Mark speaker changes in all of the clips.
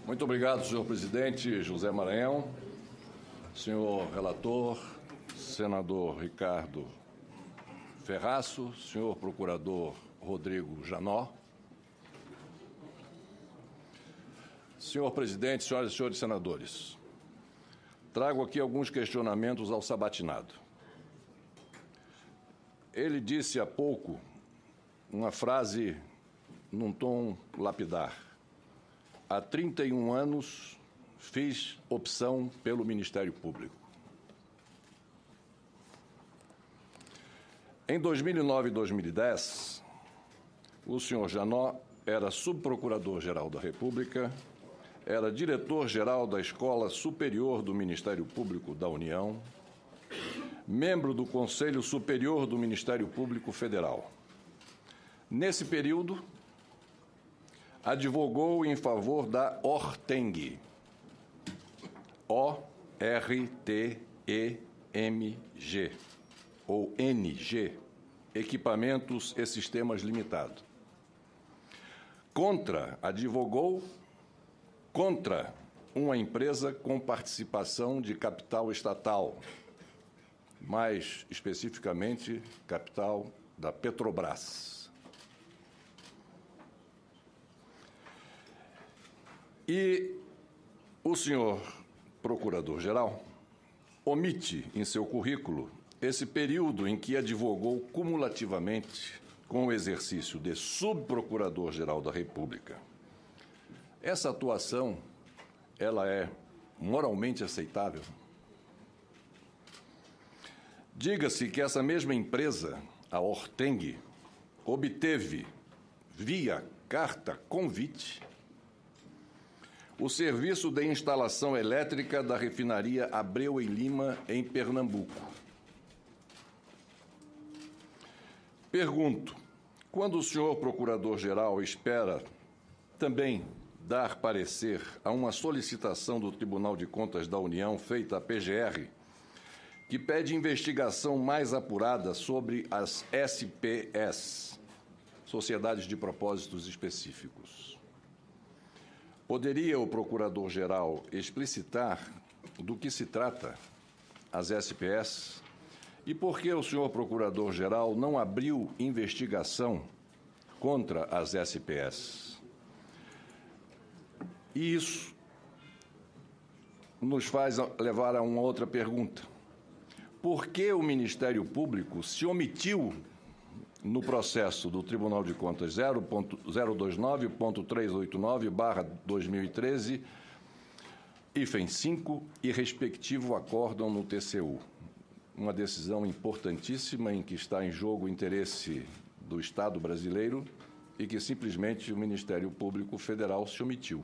Speaker 1: Muito obrigado, senhor presidente José Maranhão, senhor relator, senador Ricardo Ferraço, senhor procurador Rodrigo Janot. Senhor presidente, senhoras e senhores senadores, trago aqui alguns questionamentos ao sabatinado. Ele disse há pouco uma frase num tom lapidar. Há 31 anos fiz opção pelo Ministério Público. Em 2009 e 2010, o senhor Janot era subprocurador-geral da República, era diretor-geral da Escola Superior do Ministério Público da União, membro do Conselho Superior do Ministério Público Federal. Nesse período, advogou em favor da ORTENG, O-R-T-E-M-G, ou NG, Equipamentos e Sistemas Limitada. Advogou contra uma empresa com participação de capital estatal, mais especificamente, capital da Petrobras. E o senhor procurador-geral omite em seu currículo esse período em que advogou cumulativamente com o exercício de subprocurador-geral da República. Essa atuação, ela é moralmente aceitável? Diga-se que essa mesma empresa, a ORTENG, obteve, via carta convite, o serviço de instalação elétrica da refinaria Abreu e Lima, em Pernambuco. Pergunto, quando o senhor procurador-geral espera também dar parecer a uma solicitação do Tribunal de Contas da União feita à PGR, que pede investigação mais apurada sobre as SPS, Sociedades de Propósitos Específicos. Poderia o procurador-geral explicitar do que se trata as SPS e por que o senhor procurador-geral não abriu investigação contra as SPS? E isso nos faz levar a uma outra pergunta. Por que o Ministério Público se omitiu no processo do Tribunal de Contas 029.389/2013, hífen 5 e respectivo acórdão no TCU? Uma decisão importantíssima em que está em jogo o interesse do Estado brasileiro e que simplesmente o Ministério Público Federal se omitiu.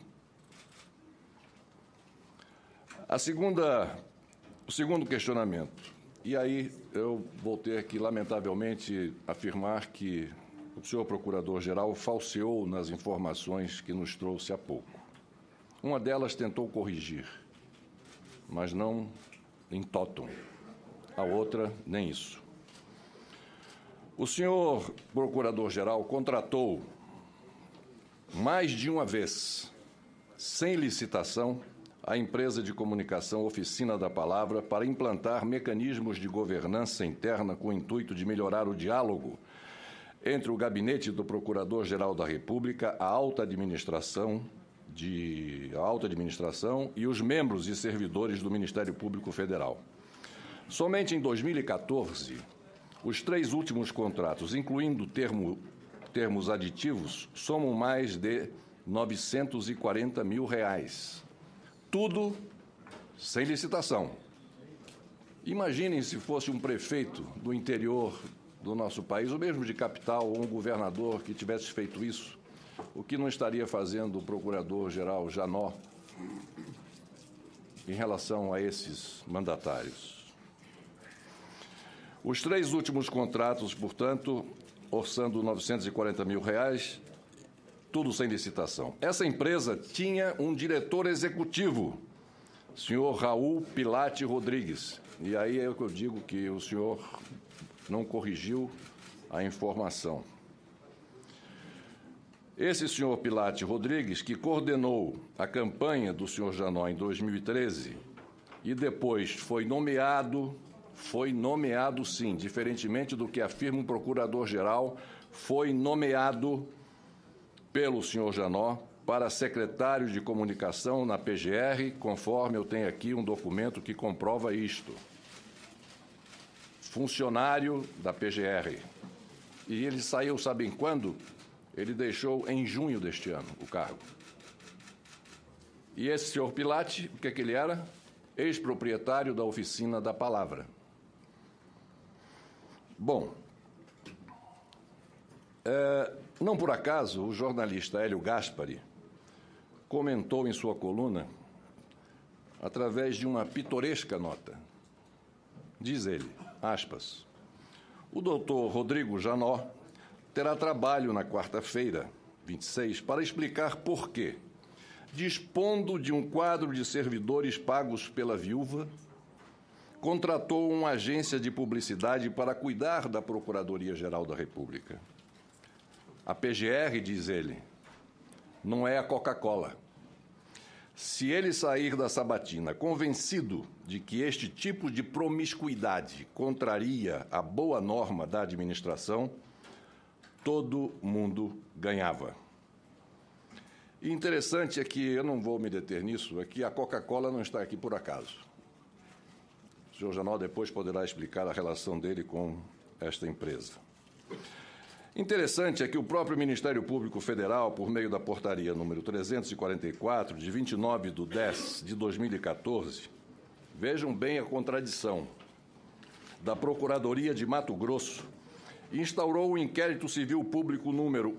Speaker 1: O segundo questionamento. E aí eu vou ter que, lamentavelmente, afirmar que o senhor procurador-geral falseou nas informações que nos trouxe há pouco. Uma delas tentou corrigir, mas não em totum. A outra, nem isso. O senhor procurador-geral contratou mais de uma vez, sem licitação, a empresa de comunicação Oficina da Palavra para implantar mecanismos de governança interna com o intuito de melhorar o diálogo entre o gabinete do Procurador-Geral da República, a alta administração e os membros e servidores do Ministério Público Federal. Somente em 2014, os 3 últimos contratos, incluindo termos aditivos, somam mais de R$ 940 mil. Tudo sem licitação. Imaginem se fosse um prefeito do interior do nosso país, ou mesmo de capital, ou um governador que tivesse feito isso, o que não estaria fazendo o procurador-geral Janot em relação a esses mandatários? Os 3 últimos contratos, portanto, orçando R$ 940 mil, tudo sem licitação. Essa empresa tinha um diretor executivo, senhor Raul Pilate Rodrigues. E aí é o que eu digo que o senhor não corrigiu a informação. Esse senhor Pilate Rodrigues, que coordenou a campanha do senhor Janot em 2013 e depois foi nomeado sim, diferentemente do que afirma o procurador-geral, foi nomeado pelo senhor Janot para secretário de comunicação na PGR, conforme eu tenho aqui um documento que comprova isto. Funcionário da PGR. E ele saiu, sabem quando? Ele deixou em junho deste ano o cargo. E esse senhor Pilate, o que é que ele era? Ex-proprietário da Oficina da Palavra. Bom, não por acaso, o jornalista Hélio Gaspari comentou em sua coluna, através de uma pitoresca nota, diz ele, aspas, o doutor Rodrigo Janot terá trabalho na quarta-feira, 26, para explicar por que, dispondo de um quadro de servidores pagos pela viúva, contratou uma agência de publicidade para cuidar da Procuradoria-Geral da República. A PGR, diz ele, não é a Coca-Cola. Se ele sair da sabatina convencido de que este tipo de promiscuidade contraria a boa norma da administração, todo mundo ganhava. E interessante é que, eu não vou me deter nisso, é que a Coca-Cola não está aqui por acaso. O senhor Janot depois poderá explicar a relação dele com esta empresa. Interessante é que o próprio Ministério Público Federal, por meio da portaria número 344, de 29/10/2014, vejam bem a contradição, da Procuradoria de Mato Grosso, instaurou o inquérito civil público número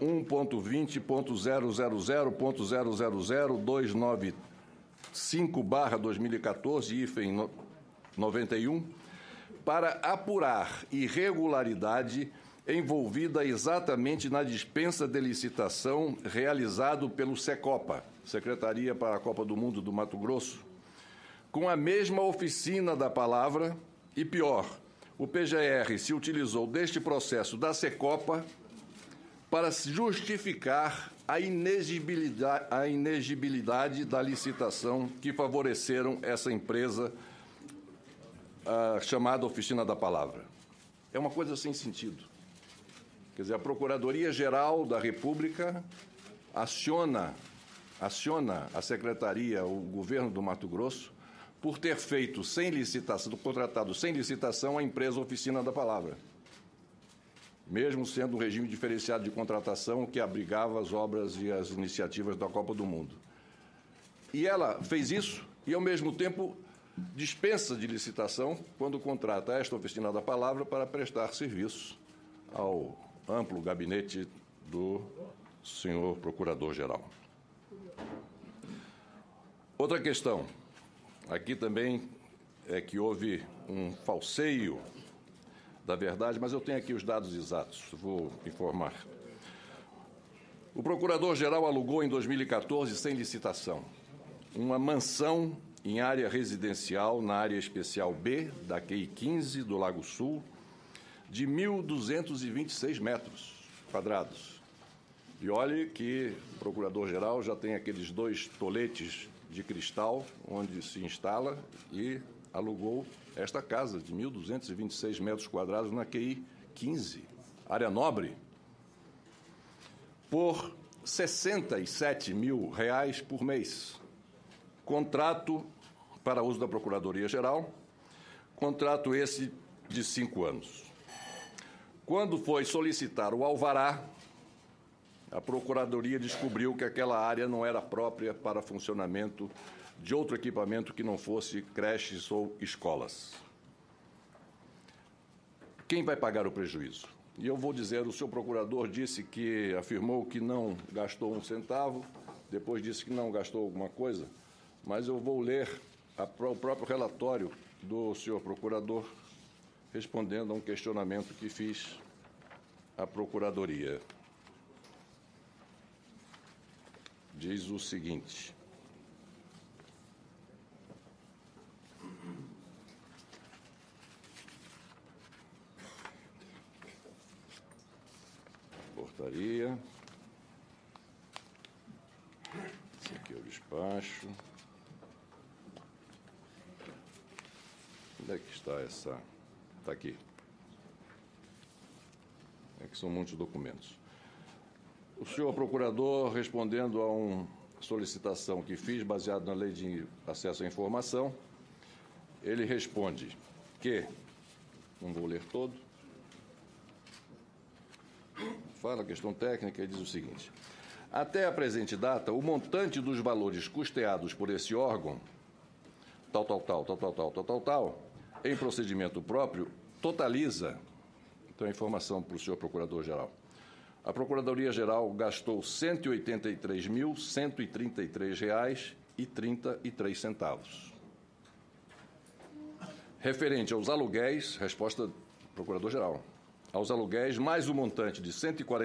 Speaker 1: 1.20.000.000.295/2014, hífen 91, para apurar irregularidade envolvida exatamente na dispensa de licitação realizado pelo Secopa, Secretaria para a Copa do Mundo do Mato Grosso, com a mesma Oficina da Palavra e, pior, o PGR se utilizou deste processo da Secopa para justificar a inexigibilidade da licitação que favoreceram essa empresa chamada Oficina da Palavra. É uma coisa sem sentido. Quer dizer, a Procuradoria-Geral da República aciona a Secretaria, o governo do Mato Grosso, por ter feito sem licitação, contratado sem licitação a empresa Oficina da Palavra, mesmo sendo um regime diferenciado de contratação que abrigava as obras e as iniciativas da Copa do Mundo. E ela fez isso e, ao mesmo tempo, dispensa de licitação quando contrata esta Oficina da Palavra para prestar serviço ao amplo gabinete do senhor Procurador-Geral. Outra questão, aqui também é que houve um falseio da verdade, mas eu tenho aqui os dados exatos, vou informar. O Procurador-Geral alugou em 2014, sem licitação, uma mansão em área residencial, na área especial B, da QI 15 do Lago Sul, de 1.226 metros quadrados. E olhe que o Procurador-Geral já tem aqueles 2 toletes de cristal onde se instala e alugou esta casa de 1.226 metros quadrados na QI 15, área nobre, por R$ 67 mil por mês. Contrato para uso da Procuradoria-Geral, contrato esse de 5 anos. Quando foi solicitar o alvará, a Procuradoria descobriu que aquela área não era própria para funcionamento de outro equipamento que não fosse creches ou escolas. Quem vai pagar o prejuízo? E eu vou dizer, o seu procurador afirmou que não gastou um centavo, depois disse que não gastou alguma coisa, mas eu vou ler o próprio relatório do senhor procurador respondendo a um questionamento que fiz à Procuradoria. Diz o seguinte: portaria despacho. Onde é que está essa? Está aqui. É que são muitos documentos. O senhor procurador, respondendo a uma solicitação que fiz, baseado na Lei de Acesso à Informação, ele responde que, não vou ler todo, fala a questão técnica e diz o seguinte: até a presente data, o montante dos valores custeados por esse órgão, em procedimento próprio, totaliza, então a informação para o senhor Procurador-Geral, a Procuradoria-Geral gastou R$ 183.133,33. Referente aos aluguéis, resposta do Procurador-Geral, aos aluguéis, mais o montante de R$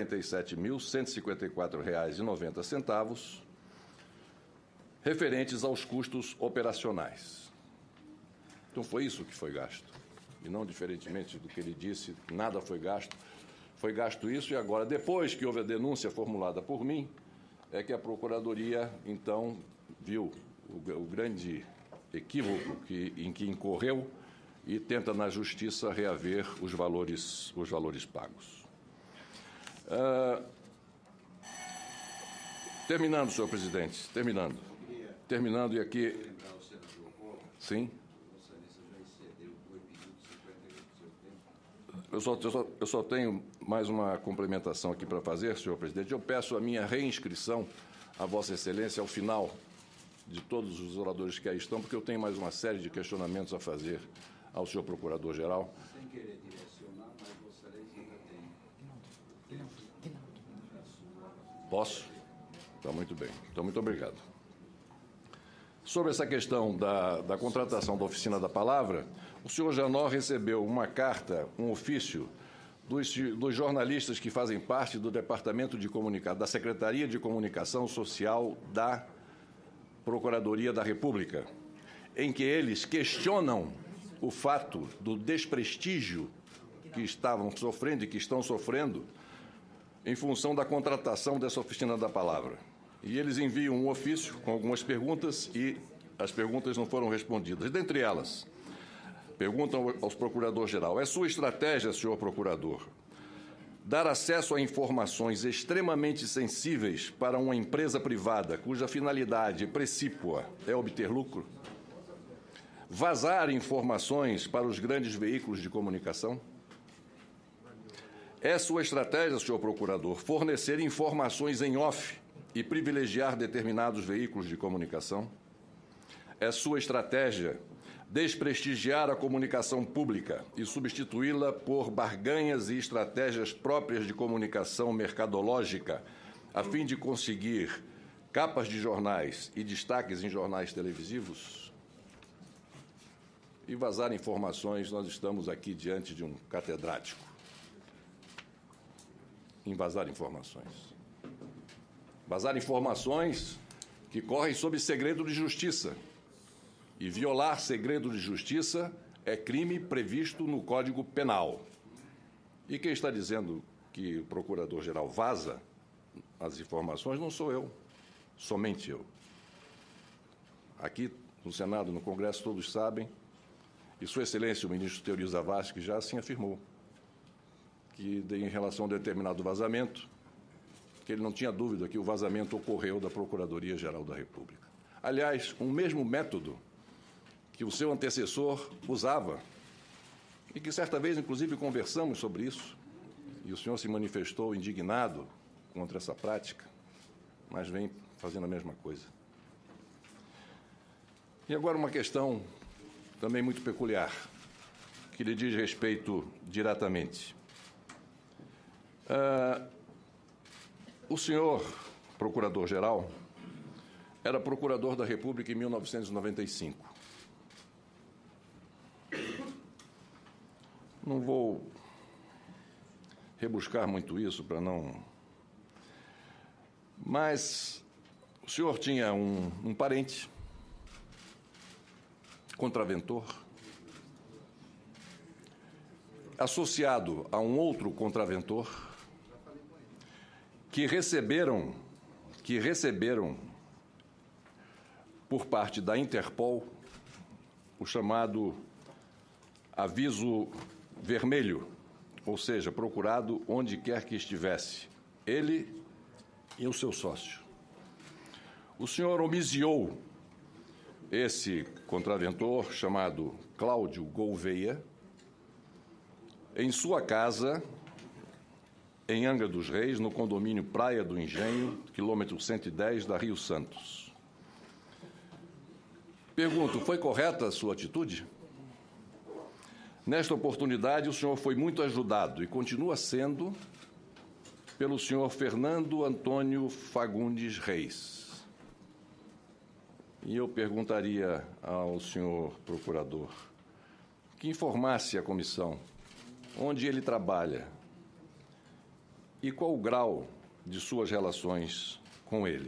Speaker 1: 147.154,90, referentes aos custos operacionais. Então, foi isso que foi gasto. E não diferentemente do que ele disse, nada foi gasto. Foi gasto isso e agora, depois que houve a denúncia formulada por mim, é que a Procuradoria, então, viu o grande equívoco em que incorreu e tenta, na Justiça, reaver os valores pagos. Terminando, senhor presidente, terminando e aqui... Sim. Eu só tenho mais uma complementação aqui para fazer, senhor presidente. Eu peço a minha reinscrição a Vossa Excelência ao final de todos os oradores que aí estão, porque eu tenho mais uma série de questionamentos a fazer ao senhor Procurador-Geral.
Speaker 2: Sem querer direcionar, mas Vossa Excelência ainda tem.
Speaker 1: Posso? Está muito bem. Então, muito obrigado. Sobre essa questão da contratação da Oficina da Palavra, o senhor Janot recebeu uma carta, um ofício, dos jornalistas que fazem parte do Departamento de Comunicação, da Secretaria de Comunicação Social da Procuradoria da República, em que eles questionam o fato do desprestígio que estavam sofrendo e que estão sofrendo em função da contratação dessa Oficina da Palavra. E eles enviam um ofício com algumas perguntas e as perguntas não foram respondidas. Dentre elas, perguntam aos Procurador-Geral: é sua estratégia, senhor Procurador, dar acesso a informações extremamente sensíveis para uma empresa privada cuja finalidade precípua é obter lucro? Vazar informações para os grandes veículos de comunicação? É sua estratégia, senhor Procurador, fornecer informações em off e privilegiar determinados veículos de comunicação? É sua estratégia desprestigiar a comunicação pública e substituí-la por barganhas e estratégias próprias de comunicação mercadológica, a fim de conseguir capas de jornais e destaques em jornais televisivos? E vazar informações, nós estamos aqui diante de um catedrático. Em vazar informações. Vazar informações que correm sob segredo de justiça. E violar segredo de justiça é crime previsto no Código Penal. E quem está dizendo que o Procurador-Geral vaza as informações não sou eu, somente eu. Aqui no Senado, no Congresso, todos sabem, e Sua Excelência, o ministro Teori Zavascki, já assim afirmou, que em relação a determinado vazamento, que ele não tinha dúvida que o vazamento ocorreu da Procuradoria-Geral da República. Aliás, um mesmo método que o seu antecessor usava, e que certa vez, inclusive, conversamos sobre isso, e o senhor se manifestou indignado contra essa prática, mas vem fazendo a mesma coisa. E agora uma questão também muito peculiar, que lhe diz respeito diretamente. O senhor Procurador-Geral era Procurador da República em 1995. Não vou rebuscar muito isso para não... Mas o senhor tinha um parente, contraventor, associado a um outro contraventor, que receberam por parte da Interpol, o chamado aviso vermelho, ou seja, procurado onde quer que estivesse, ele e o seu sócio. O senhor homiziou esse contraventor, chamado Cláudio Gouveia, em sua casa, em Angra dos Reis, no condomínio Praia do Engenho, quilômetro 110 da Rio Santos. Pergunto, foi correta a sua atitude? Nesta oportunidade, o senhor foi muito ajudado e continua sendo pelo senhor Fernando Antônio Fagundes Reis. E eu perguntaria ao senhor procurador que informasse a comissão onde ele trabalha e qual o grau de suas relações com ele.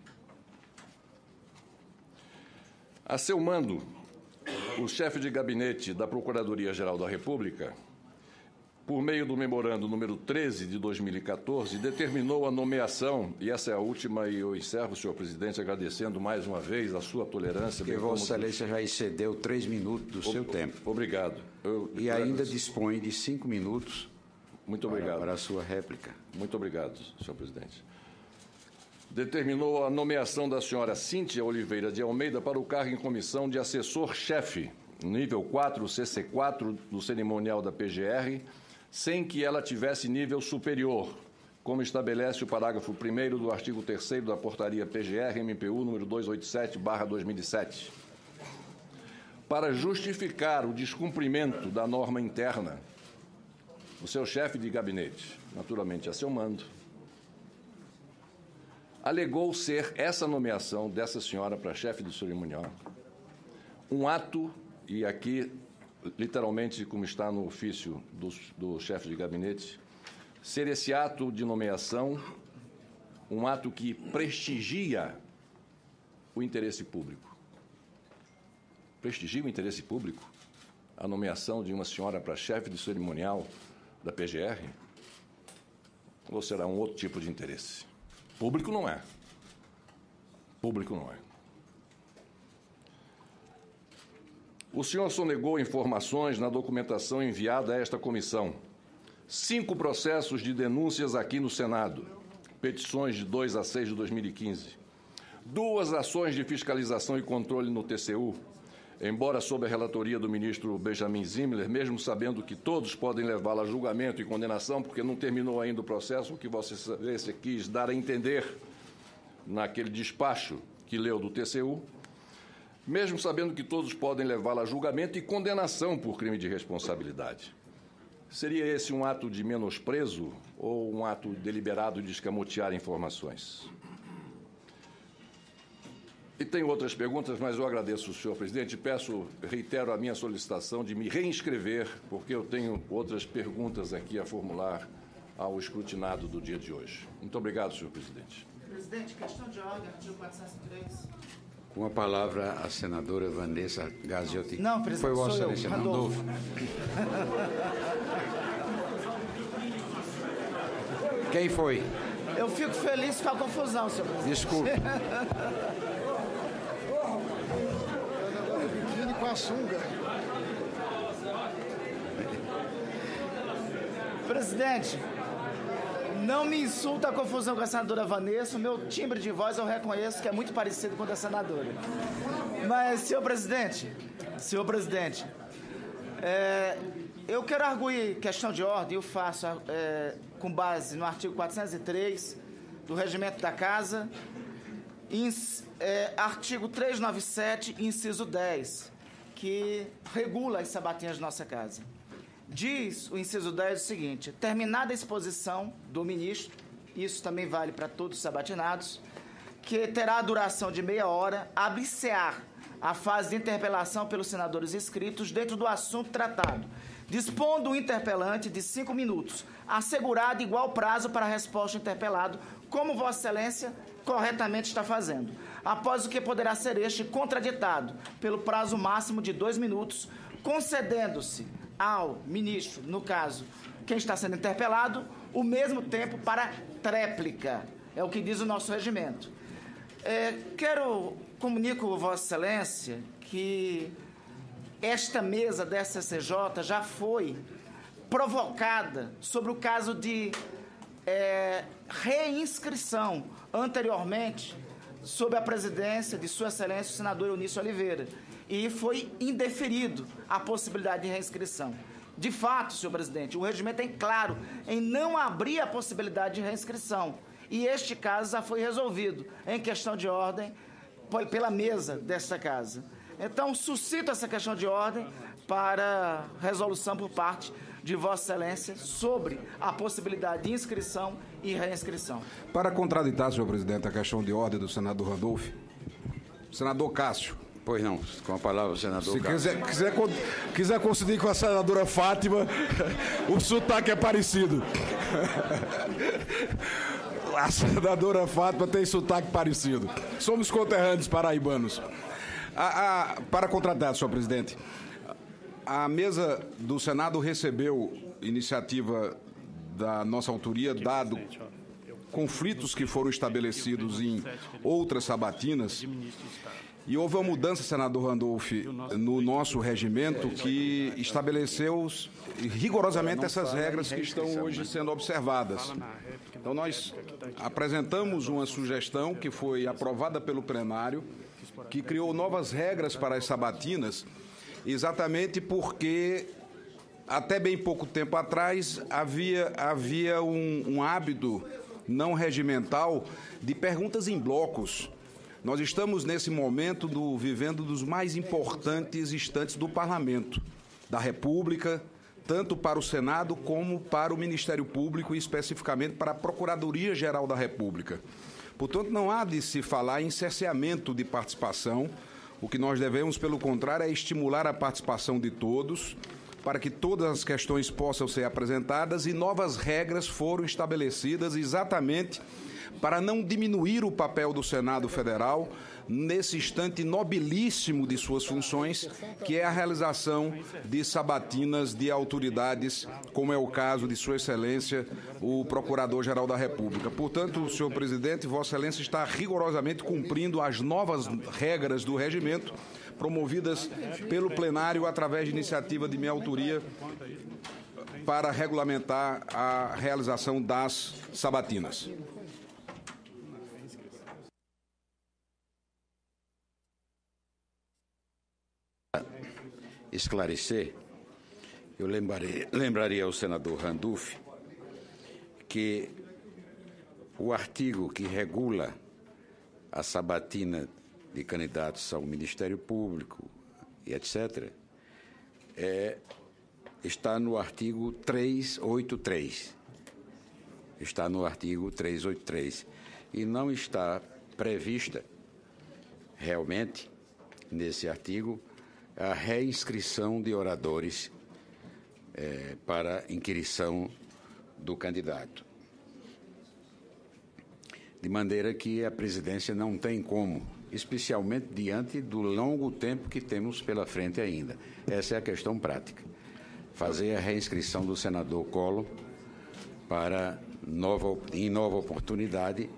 Speaker 1: A seu mando, o chefe de gabinete da Procuradoria-Geral da República, por meio do memorando número 13 de 2014, determinou a nomeação, e essa é a última, e eu encerro, senhor presidente, agradecendo mais uma vez a sua tolerância.
Speaker 3: Porque Vossa Excelência já excedeu 3 minutos do seu tempo.
Speaker 1: Obrigado.
Speaker 3: E ainda dispõe de 5 minutos.
Speaker 1: Muito obrigado.
Speaker 3: Para a sua réplica.
Speaker 1: Muito obrigado, senhor presidente. Determinou a nomeação da senhora Cíntia Oliveira de Almeida para o cargo em comissão de assessor-chefe, nível 4, CC4, do cerimonial da PGR, sem que ela tivesse nível superior, como estabelece o parágrafo 1º do artigo 3º da portaria PGR-MPU número 287/2007. Para justificar o descumprimento da norma interna, o seu chefe de gabinete, naturalmente a seu mando, alegou ser essa nomeação dessa senhora para chefe do cerimonial um ato, e aqui, literalmente, como está no ofício do chefe de gabinete, ser esse ato de nomeação um ato que prestigia o interesse público. Prestigia o interesse público? A nomeação de uma senhora para chefe de cerimonial da PGR? Ou será um outro tipo de interesse? Público não é. Público não é. O senhor sonegou informações na documentação enviada a esta comissão. 5 processos de denúncias aqui no Senado, petições de 2 a 6 de 2015. 2 ações de fiscalização e controle no TCU, embora sob a relatoria do ministro Benjamin Zimler, mesmo sabendo que todos podem levá-la a julgamento e condenação, porque não terminou ainda o processo, o que Vossa Excelência quis dar a entender naquele despacho que leu do TCU, mesmo sabendo que todos podem levá-la a julgamento e condenação por crime de responsabilidade. Seria esse um ato de menosprezo ou um ato deliberado de escamotear informações? E tenho outras perguntas, mas eu agradeço, senhor presidente, e reitero a minha solicitação de me reinscrever, porque eu tenho outras perguntas aqui a formular ao escrutinado do dia de hoje. Muito obrigado, senhor presidente.
Speaker 4: Presidente, questão de ordem, artigo 403.
Speaker 3: Com a palavra a senadora Vanessa Gaziotti.
Speaker 4: Não, presidente,
Speaker 3: foi Vossa
Speaker 4: sou eu,
Speaker 3: Excelência,
Speaker 4: Randolfo.
Speaker 3: Quem foi?
Speaker 4: Eu fico feliz com a confusão, senhor presidente.
Speaker 3: Desculpe.
Speaker 5: Biquíni com a sunga.
Speaker 4: Presidente, não me insulta a confusão com a senadora Vanessa. O meu timbre de voz eu reconheço que é muito parecido com o da senadora. Mas, senhor presidente, eu quero arguir questão de ordem, eu faço com base no artigo 403 do Regimento da Casa, artigo 397, inciso 10, que regula as sabatinhas de nossa casa. Diz o inciso 10 o seguinte: terminada a exposição do ministro, isso também vale para todos os sabatinados, que terá a duração de meia hora, abre-se-á a fase de interpelação pelos senadores inscritos dentro do assunto tratado, dispondo o interpelante de 5 minutos, assegurado igual prazo para a resposta do interpelado, como Vossa Excelência corretamente está fazendo, após o que poderá ser este contraditado pelo prazo máximo de 2 minutos, concedendo-se ao ministro, no caso, quem está sendo interpelado, o mesmo tempo para tréplica. É o que diz o nosso regimento. Comunico, Vossa Excelência, que esta mesa da SCCJ já foi provocada sobre o caso de reinscrição anteriormente sob a presidência de Sua Excelência o senador Eunício Oliveira, e foi indeferido a possibilidade de reinscrição. De fato, senhor presidente, o regimento é claro em não abrir a possibilidade de reinscrição, e este caso já foi resolvido em questão de ordem pela mesa desta casa. Então, suscito essa questão de ordem para resolução por parte de Vossa Excelência sobre a possibilidade de inscrição e reinscrição.
Speaker 5: Para contraditar, senhor presidente, a questão de ordem do senador Randolph, senador Cássio.
Speaker 3: Pois não, com a palavra o senador
Speaker 5: Se
Speaker 3: Cássio.
Speaker 5: quiser conseguir com a senadora Fátima, o sotaque é parecido. A senadora Fátima tem sotaque parecido. Somos conterrâneos paraibanos. Para contraditar, senhor presidente, a mesa do Senado recebeu iniciativa da nossa autoria, dado conflitos que foram estabelecidos em outras sabatinas, e houve uma mudança, senador Randolph, no nosso regimento que estabeleceu rigorosamente essas regras que estão hoje sendo observadas. Então, nós apresentamos uma sugestão que foi aprovada pelo plenário, que criou novas regras para as sabatinas, exatamente porque, até bem pouco tempo atrás, havia um hábito não regimental de perguntas em blocos. Nós estamos, nesse momento, vivendo dos mais importantes instantes do Parlamento, da República, tanto para o Senado como para o Ministério Público e, especificamente, para a Procuradoria-Geral da República. Portanto, não há de se falar em cerceamento de participação. O que nós devemos, pelo contrário, é estimular a participação de todos, para que todas as questões possam ser apresentadas, e novas regras foram estabelecidas exatamente para não diminuir o papel do Senado Federal nesse instante nobilíssimo de suas funções, que é a realização de sabatinas de autoridades, como é o caso de Sua Excelência, o Procurador-Geral da República. Portanto, senhor presidente, Vossa Excelência está rigorosamente cumprindo as novas regras do regimento, promovidas pelo plenário através de iniciativa de minha autoria, para regulamentar a realização das sabatinas.
Speaker 3: Esclarecer, eu lembraria ao senador Randolph que o artigo que regula a sabatina de candidatos ao Ministério Público e etc., está no artigo 383. Está no artigo 383. E não está prevista, realmente, nesse artigo, a reinscrição de oradores para inquirição do candidato. De maneira que a presidência não tem como, especialmente diante do longo tempo que temos pela frente ainda. Essa é a questão prática. Fazer a reinscrição do senador Collor para, em nova oportunidade,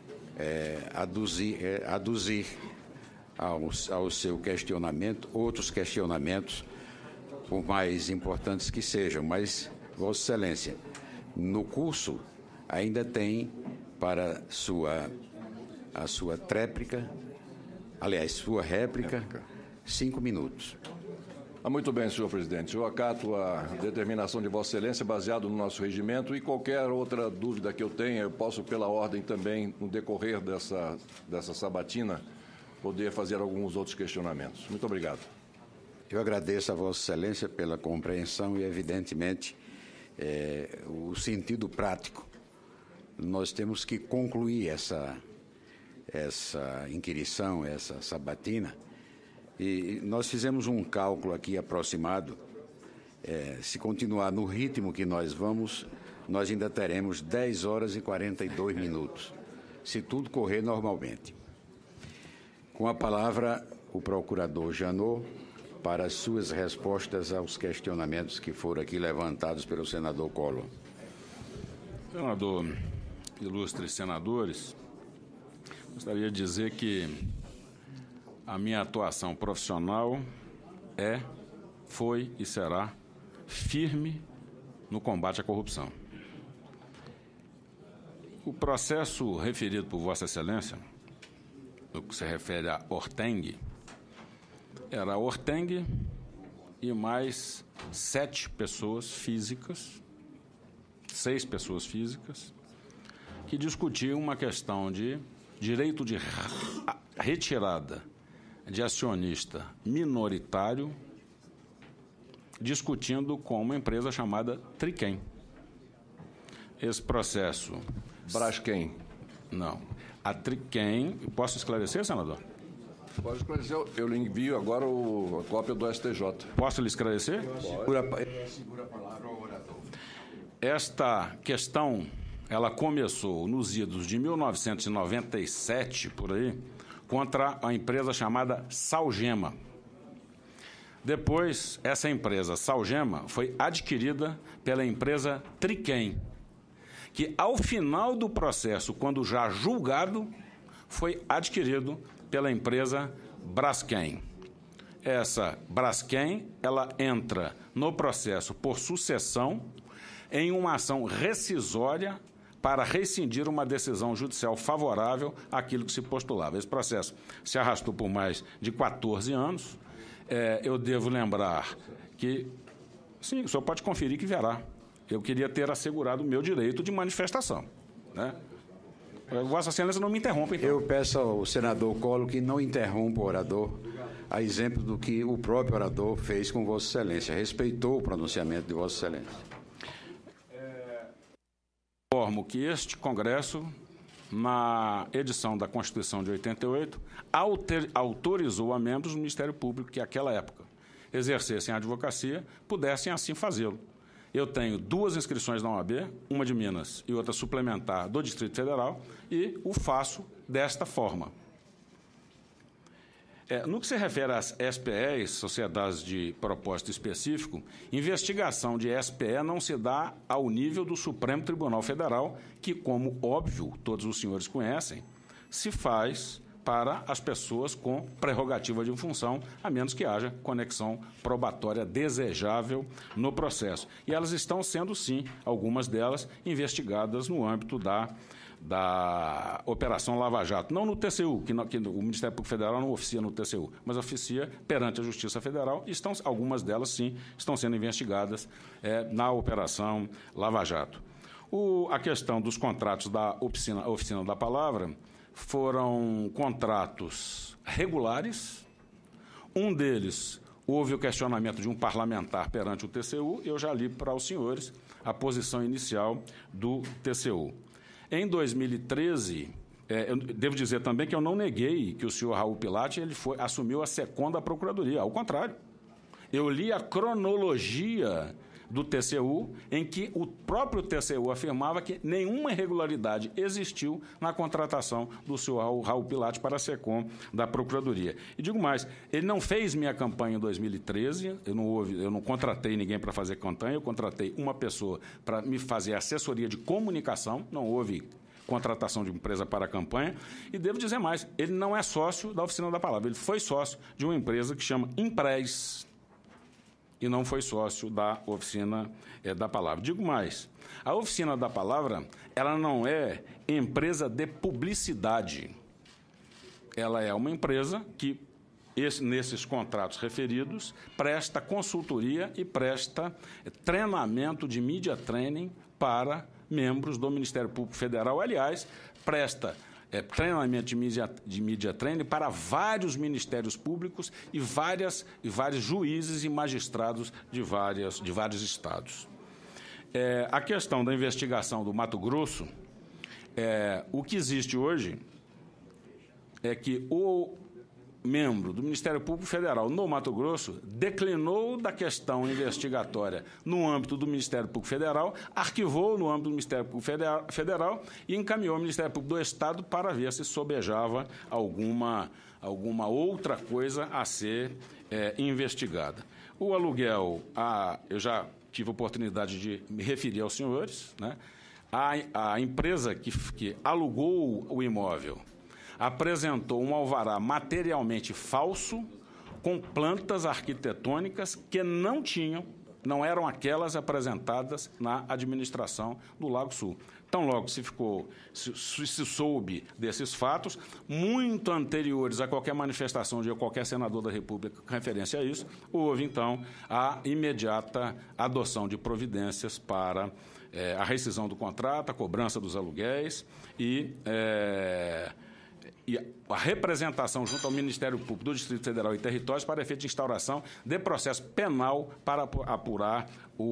Speaker 3: aduzir ao seu questionamento outros questionamentos, por mais importantes que sejam. Mas, Vossa Excelência, no curso ainda tem para a sua tréplica, aliás, sua réplica, 5 minutos.
Speaker 1: Muito bem, senhor presidente. Eu acato a determinação de Vossa Excelência baseado no nosso regimento, e qualquer outra dúvida que eu tenha, eu posso, pela ordem também, no decorrer dessa sabatina, poder fazer alguns outros questionamentos. Muito obrigado.
Speaker 3: Eu agradeço a Vossa Excelência pela compreensão e, evidentemente, o sentido prático. Nós temos que concluir essa inquirição, essa sabatina, e nós fizemos um cálculo aqui aproximado. Se continuar no ritmo que nós vamos, nós ainda teremos 10 horas e 42 minutos, se tudo correr normalmente. Com a palavra, o procurador Janot, para as suas respostas aos questionamentos que foram aqui levantados pelo senador Collor.
Speaker 6: Senador, ilustres senadores, Gostaria de dizer que a minha atuação profissional foi e será firme no combate à corrupção. O processo referido por Vossa Excelência, no que se refere a Hortengue, era a Hortengue e mais 7 pessoas físicas, 6 pessoas físicas, que discutiam uma questão de direito de retirada de acionista minoritário, discutindo com uma empresa chamada Triquem. Esse processo...
Speaker 1: Braskem.
Speaker 6: Não. A Triquem... Posso esclarecer, senador?
Speaker 1: Pode esclarecer. Eu lhe envio agora a cópia do STJ.
Speaker 6: Posso lhe esclarecer?
Speaker 3: Segura a palavra ao orador.
Speaker 6: Esta questão, ela começou nos idos de 1997, por aí, contra a empresa chamada Salgema. Depois, essa empresa, Salgema, foi adquirida pela empresa Triquem, que, ao final do processo, quando já julgado, foi adquirido pela empresa Braskem. Essa Braskem, ela entra no processo por sucessão em uma ação rescisória para rescindir uma decisão judicial favorável àquilo que se postulava. Esse processo se arrastou por mais de 14 anos. Eu devo lembrar que, sim, o senhor pode conferir que verá. Eu queria ter assegurado o meu direito de manifestação, né? Vossa Excelência não me interrompa, então.
Speaker 3: Eu peço ao senador Collor que não interrompa o orador, a exemplo do que o próprio orador fez com Vossa Excelência. Respeitou o pronunciamento de Vossa Excelência.
Speaker 6: Informo que este Congresso, na edição da Constituição de 88, autorizou a membros do Ministério Público que, naquela época, exercessem a advocacia, pudessem assim fazê-lo. Eu tenho 2 inscrições na OAB, uma de Minas e outra suplementar do Distrito Federal, e o faço desta forma. No que se refere às SPEs, Sociedades de Propósito Específico, investigação de SPE não se dá ao nível do Supremo Tribunal Federal, que, como óbvio, todos os senhores conhecem, se faz para as pessoas com prerrogativa de função, a menos que haja conexão probatória desejável no processo. E elas estão sendo, sim, algumas delas, investigadas no âmbito da Operação Lava Jato. Não no TCU, que o Ministério Público Federal não oficia no TCU, mas oficia perante a Justiça Federal, e algumas delas, sim, estão sendo investigadas na Operação Lava Jato. A questão dos contratos da Oficina da Palavra foram contratos regulares. Um deles, houve o questionamento de um parlamentar perante o TCU, eu já li para os senhores a posição inicial do TCU. Em 2013, eu devo dizer também que eu não neguei que o senhor Raul Pilati assumiu a SECOM da Procuradoria. Ao contrário, eu li a cronologia do TCU, em que o próprio TCU afirmava que nenhuma irregularidade existiu na contratação do senhor Raul Pilati para a SECOM da Procuradoria. E digo mais, ele não fez minha campanha em 2013, eu não contratei ninguém para fazer campanha, eu contratei uma pessoa para me fazer assessoria de comunicação, não houve contratação de empresa para a campanha, e devo dizer mais, ele não é sócio da Oficina da Palavra, ele foi sócio de uma empresa que chama Impres, e não foi sócio da Oficina da Palavra. Digo mais, a Oficina da Palavra, ela não é empresa de publicidade. Ela é uma empresa que, nesses contratos referidos, presta consultoria e presta treinamento de media training para membros do Ministério Público Federal. Aliás, presta treinamento de media training para vários ministérios públicos e vários juízes e magistrados de vários estados. A questão da investigação do Mato Grosso, o que existe hoje é que o membro do Ministério Público Federal no Mato Grosso declinou da questão investigatória no âmbito do Ministério Público Federal, arquivou no âmbito do Ministério Público Federal e encaminhou ao Ministério Público do Estado para ver se sobejava alguma outra coisa a ser investigada. O aluguel, eu já tive a oportunidade de me referir aos senhores, né? A empresa que alugou o imóvel apresentou um alvará materialmente falso, com plantas arquitetônicas que não eram aquelas apresentadas na administração do Lago Sul. Então, logo se soube desses fatos, muito anteriores a qualquer manifestação de qualquer senador da República com referência a isso, houve, então, a imediata adoção de providências para a rescisão do contrato, a cobrança dos aluguéis e a representação junto ao Ministério Público do Distrito Federal e Territórios para efeito de instauração de processo penal para apurar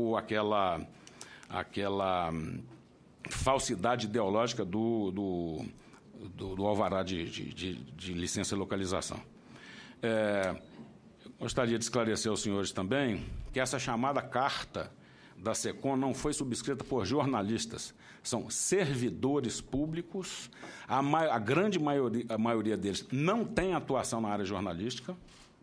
Speaker 6: aquela falsidade ideológica do alvará de licença e localização. Gostaria de esclarecer aos senhores também que essa chamada carta da SECOM não foi subscrita por jornalistas, são servidores públicos, a grande maioria deles não tem atuação na área jornalística,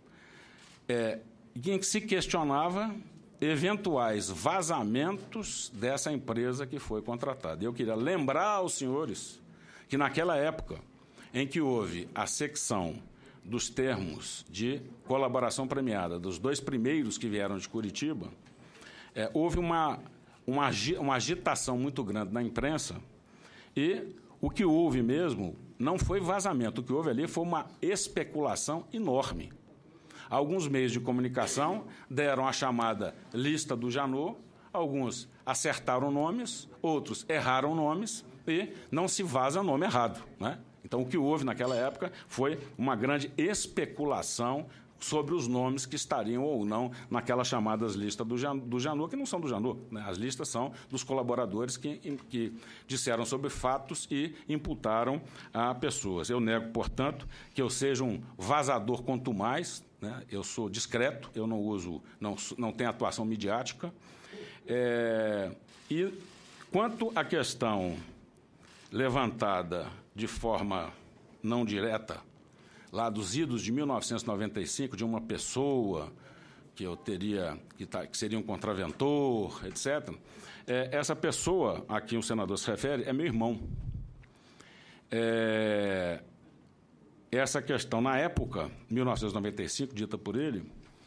Speaker 6: em que se questionava eventuais vazamentos dessa empresa que foi contratada. Eu queria lembrar aos senhores que, naquela época em que houve a secção dos termos de colaboração premiada, dos 2 primeiros que vieram de Curitiba, houve uma agitação muito grande na imprensa e o que houve mesmo não foi vazamento, o que houve ali foi uma especulação enorme. Alguns meios de comunicação deram a chamada lista do Janot, alguns acertaram nomes, outros erraram nomes e não se vaza nome errado, né? Então, o que houve naquela época foi uma grande especulação sobre os nomes que estariam ou não naquelas chamadas listas do Janot, que não são do Janot, né? As listas são dos colaboradores que disseram sobre fatos e imputaram a pessoas. Eu nego, portanto, que eu seja um vazador contumaz, né? Eu sou discreto, eu não tenho atuação midiática. E quanto à questão levantada de forma não direta, lá dos idos de 1995, de uma pessoa que eu teria, que seria um contraventor, etc., essa pessoa a quem o senador se refere é meu irmão. Essa questão, na época, 1995, dita por ele,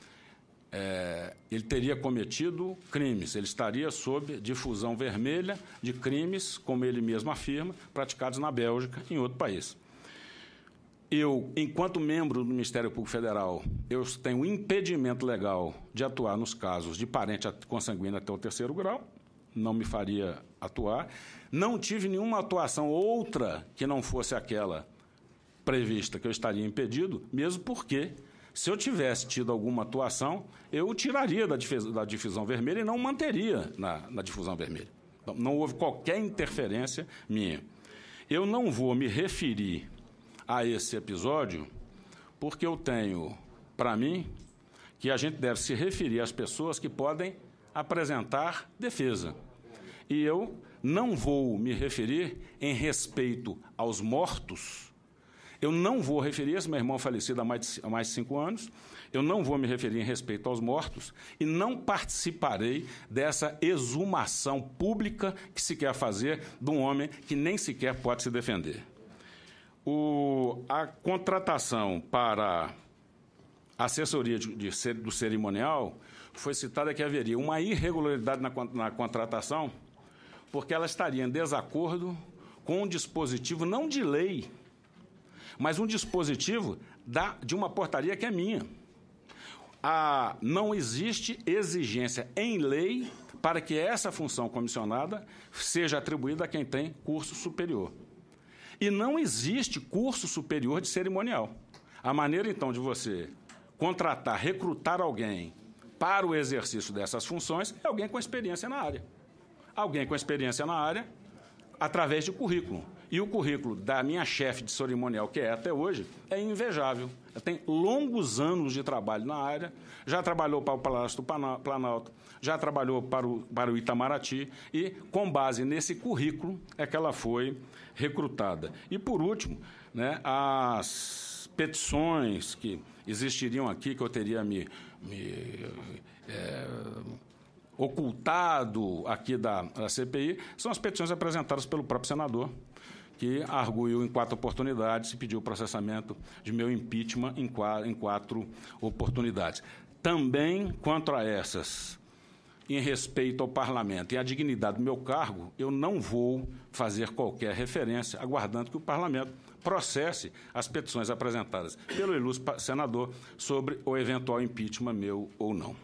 Speaker 6: ele teria cometido crimes, ele estaria sob difusão vermelha de crimes, como ele mesmo afirma, praticados na Bélgica, em outro país. Eu, enquanto membro do Ministério Público Federal, eu tenho impedimento legal de atuar nos casos de parente consanguíneo até o 3º grau, não me faria atuar. Não tive nenhuma atuação outra que não fosse aquela prevista, que eu estaria impedido, mesmo porque, se eu tivesse tido alguma atuação, eu o tiraria da difusão vermelha e não manteria na difusão vermelha. Então, não houve qualquer interferência minha. Eu não vou me referir a esse episódio porque eu tenho, para mim, que a gente deve se referir às pessoas que podem apresentar defesa. E eu não vou me referir em respeito aos mortos. Eu não vou referir, esse meu irmão falecido há mais de 5 anos, eu não vou me referir em respeito aos mortos e não participarei dessa exumação pública que se quer fazer de um homem que nem sequer pode se defender. A contratação para assessoria do cerimonial foi citada que haveria uma irregularidade na contratação porque ela estaria em desacordo com um dispositivo não de lei, mas um dispositivo de uma portaria que é minha. Não existe exigência em lei para que essa função comissionada seja atribuída a quem tem curso superior. E não existe curso superior de cerimonial. A maneira, então, de você contratar, recrutar alguém para o exercício dessas funções é alguém com experiência na área. Alguém com experiência na área através de currículo. E o currículo da minha chefe de cerimonial, que é até hoje, é invejável. Ela tem longos anos de trabalho na área, já trabalhou para o Palácio do Planalto, já trabalhou para o Itamaraty, e, com base nesse currículo, é que ela foi recrutada. E, por último, né, as petições que existiriam aqui, que eu teria ocultado aqui da CPI, são as petições apresentadas pelo próprio senador, que arguiu em 4 oportunidades e pediu o processamento de meu impeachment em 4 oportunidades. Também, quanto a essas, em respeito ao parlamento e à dignidade do meu cargo, eu não vou fazer qualquer referência, aguardando que o parlamento processe as petições apresentadas pelo ilustre senador sobre o eventual impeachment meu ou não.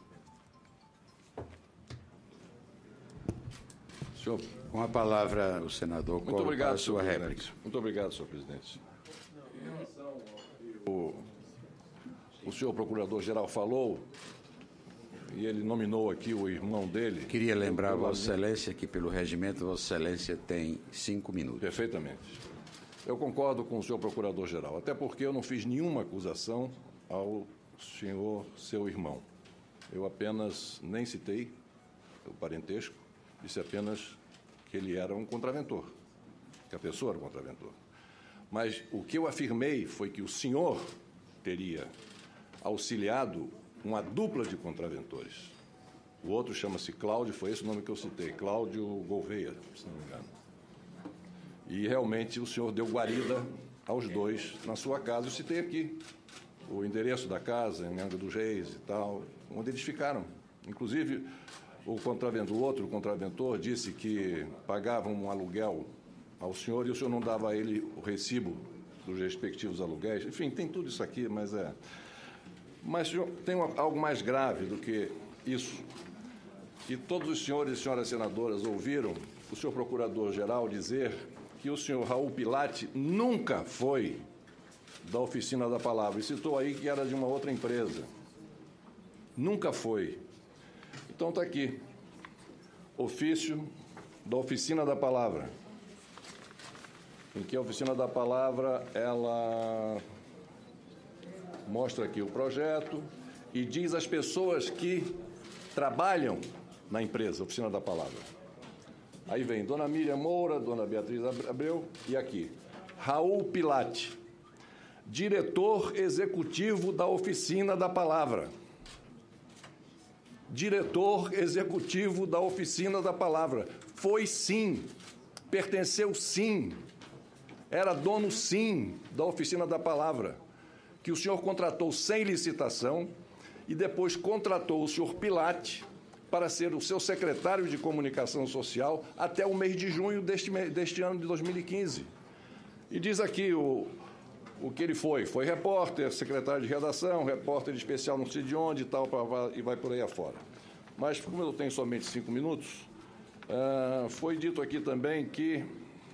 Speaker 3: Senhor, com a palavra o senador
Speaker 1: Muito
Speaker 3: Collor
Speaker 1: obrigado,
Speaker 3: para a sua
Speaker 1: senhor
Speaker 3: réplica.
Speaker 1: presidente. Muito obrigado, senhor presidente. Em relação ao que o senhor procurador-geral falou, e ele nominou aqui o irmão dele.
Speaker 3: Queria lembrar Vossa Excelência que, pelo regimento, Vossa Excelência tem 5 minutos.
Speaker 1: Perfeitamente. Eu concordo com o senhor procurador-geral, até porque eu não fiz nenhuma acusação ao senhor, seu irmão. Eu apenas nem citei o parentesco, disse apenas que ele era um contraventor, que a pessoa era um contraventor. Mas o que eu afirmei foi que o senhor teria auxiliado uma dupla de contraventores. O outro chama-se Cláudio, foi esse o nome que eu citei, Cláudio Gouveia, se não me engano. E realmente o senhor deu guarida aos dois na sua casa. Eu citei aqui o endereço da casa, em Angra dos Reis e tal, onde eles ficaram. Inclusive, o outro contraventor disse que pagavam um aluguel ao senhor e o senhor não dava a ele o recibo dos respectivos aluguéis. Enfim, tem tudo isso aqui, mas é... Mas, senhor, tem algo mais grave do que isso. E todos os senhores e senhoras senadoras ouviram o senhor procurador-geral dizer que o senhor Raul Pilatti nunca foi da Oficina da Palavra. E citou aí que era de uma outra empresa. Nunca foi. Então está aqui, ofício da Oficina da Palavra, em que a Oficina da Palavra, ela mostra aqui o projeto e diz às pessoas que trabalham na empresa, Oficina da Palavra. Aí vem Dona Miriam Moura, Dona Beatriz Abreu e aqui, Raul Pilatti, diretor executivo da Oficina da Palavra. Diretor executivo da Oficina da Palavra. Foi sim, pertenceu sim, era dono sim da Oficina da Palavra, que o senhor contratou sem licitação e depois contratou o senhor Pilatti para ser o seu secretário de Comunicação Social até o mês de junho deste ano de 2015. E diz aqui o que ele foi. Foi repórter, secretário de redação, repórter especial não sei de onde e tal, e vai por aí afora. Mas, como eu tenho somente 5 minutos, foi dito aqui também que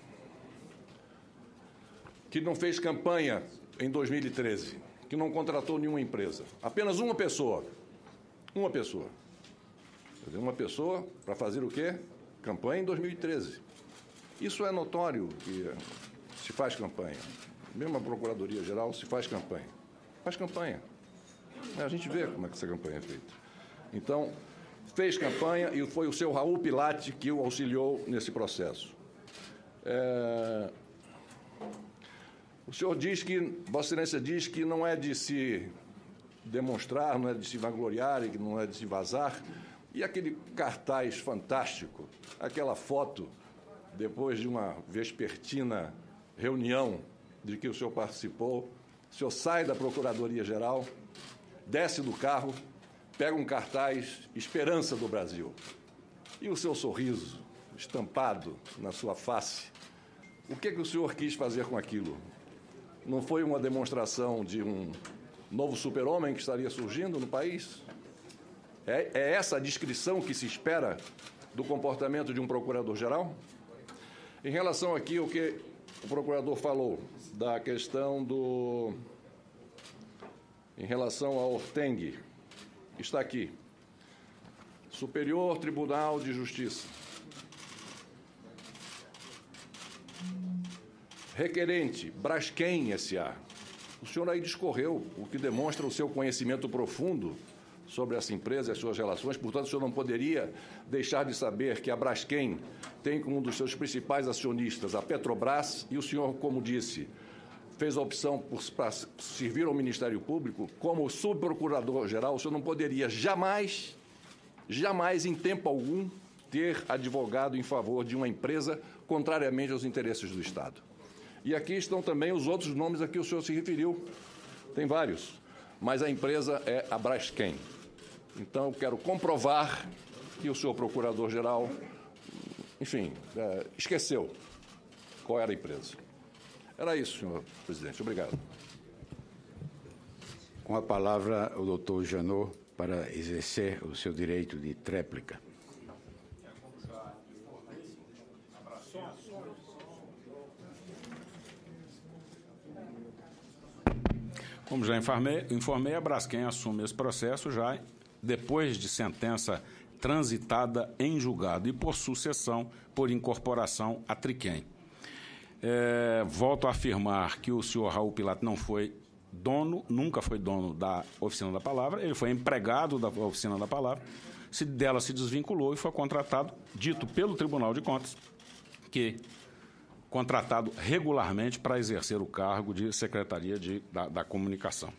Speaker 1: não fez campanha em 2013, que não contratou nenhuma empresa. Apenas uma pessoa. Uma pessoa. Quer dizer, uma pessoa para fazer o quê? Campanha em 2013. Isso é notório que se faz campanha. Mesmo a Procuradoria-Geral se faz campanha. Faz campanha. A gente vê como é que essa campanha é feita. Então, fez campanha e foi o seu Raul Pilatti que o auxiliou nesse processo. O senhor diz que, Vossa Excelência diz que não é de se demonstrar, não é de se vangloriar, e que não é de se vazar. E aquele cartaz fantástico, aquela foto, depois de uma vespertina reunião de que o senhor participou, o senhor sai da Procuradoria-Geral, desce do carro, pega um cartaz Esperança do Brasil. E o seu sorriso estampado na sua face, o que o senhor quis fazer com aquilo? Não foi uma demonstração de um novo super-homem que estaria surgindo no país? É essa a descrição que se espera do comportamento de um procurador-geral? Em relação aqui ao que o procurador falou, da questão do... Em relação ao Orteng, está aqui. Superior Tribunal de Justiça. Requerente, Braskem S.A. O senhor aí discorreu, o que demonstra o seu conhecimento profundo sobre essa empresa e as suas relações. Portanto, o senhor não poderia deixar de saber que a Braskem tem como um dos seus principais acionistas a Petrobras e o senhor, como disse, fez a opção para servir ao Ministério Público como subprocurador-geral. O senhor não poderia jamais, em tempo algum, ter advogado em favor de uma empresa contrariamente aos interesses do Estado. E aqui estão também os outros nomes a que o senhor se referiu. Tem vários, mas a empresa é a Braskem. Então, eu quero comprovar que o senhor procurador-geral, enfim, esqueceu qual era a empresa. Era isso, senhor presidente. Obrigado.
Speaker 3: Com a palavra, o doutor Janot, para exercer o seu direito de tréplica.
Speaker 6: Como já informei, a Braskem assume esse processo já depois de sentença transitada em julgado e por sucessão, por incorporação a Triquem. Volto a afirmar que o senhor Raul Pilato não foi dono, nunca foi dono da Oficina da Palavra, ele foi empregado da Oficina da Palavra, dela se desvinculou e foi contratado, dito pelo Tribunal de Contas, que contratado regularmente para exercer o cargo de Secretaria da Comunicação.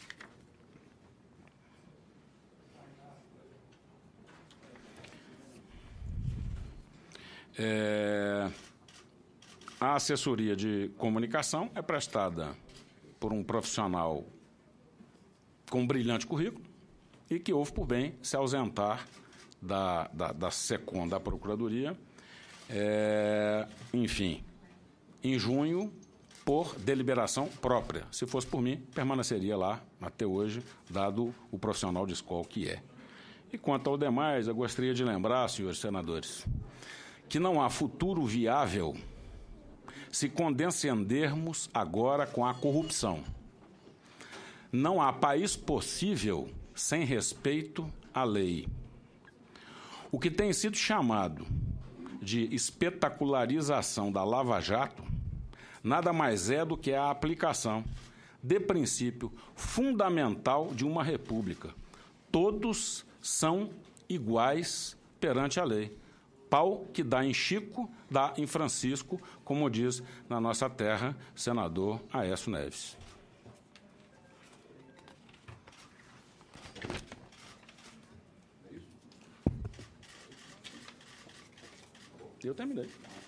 Speaker 6: A assessoria de comunicação é prestada por um profissional com um brilhante currículo e que houve por bem se ausentar da SECOM da Procuradoria, enfim, em junho, por deliberação própria. Se fosse por mim, permaneceria lá até hoje, dado o profissional de escola que é. E quanto ao demais, eu gostaria de lembrar, senhores senadores, que não há futuro viável se condescendermos agora com a corrupção. Não há país possível sem respeito à lei. O que tem sido chamado de espetacularização da Lava Jato nada mais é do que a aplicação de princípio fundamental de uma república. Todos são iguais perante a lei. Pau que dá em Chico, dá em Francisco, como diz na nossa terra, senador Aécio Neves. Eu terminei.